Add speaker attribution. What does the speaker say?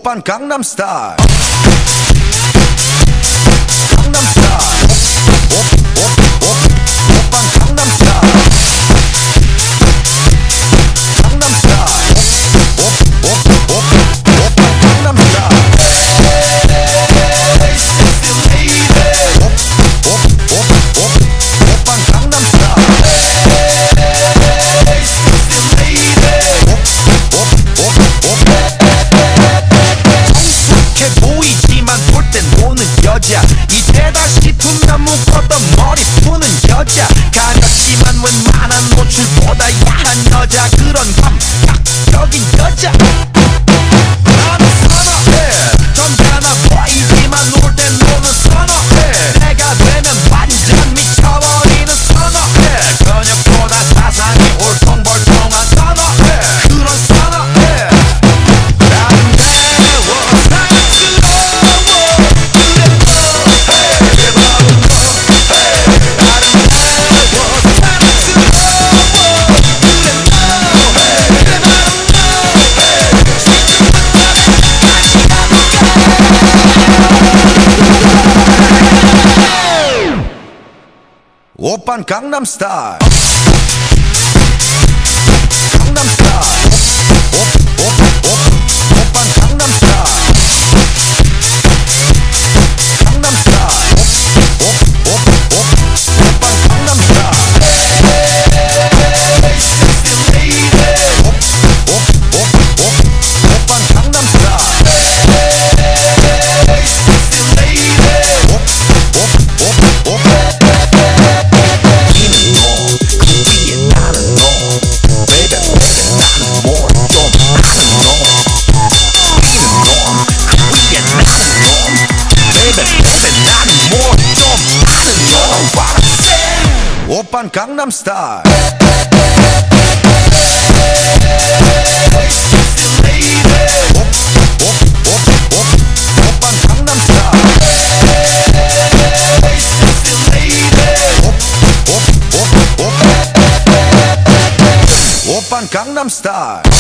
Speaker 1: 오빤 강남스타일. 강남스타일. 오빤 강남스타일. 강남스타일. 오빤 강남스타일. 이때다 싶으면 묶었던 머리 푸는 여자, 가볍지만 웬만한 노출보다 야한 여자, 그런 감각적인 여자 나는 선호해. 점잖아 보이지만 놀 땐 노는 선호해. 내가 되면 완전 미쳐버리는 선호해. 근육보다 사상이 울퉁불퉁한 선호해. 그런 선호해. 아름다워 사랑스러워 오빤 강남스타일. 강남스타일. 오빤 강남스타일. 강남스타일. 오빤 강남스타일. 오빤 강남스타일. 오빤 강남스타일. 오빤 강남스타일. 오빤 강남스타일.